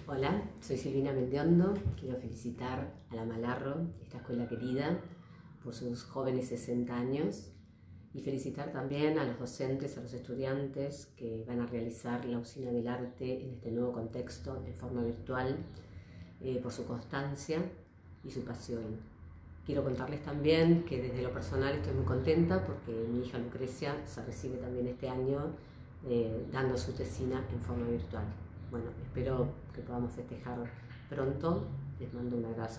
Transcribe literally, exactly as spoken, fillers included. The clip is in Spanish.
Hola, soy Silvina Mendiondo. Quiero felicitar a la Malarro, esta escuela querida, por sus jóvenes sesenta años y felicitar también a los docentes, a los estudiantes que van a realizar la Usina del Arte en este nuevo contexto en forma virtual, eh, por su constancia y su pasión. Quiero contarles también que desde lo personal estoy muy contenta porque mi hija Lucrecia se recibe también este año eh, dando su tesina en forma virtual. Bueno, espero que podamos festejar pronto. Les mando un abrazo.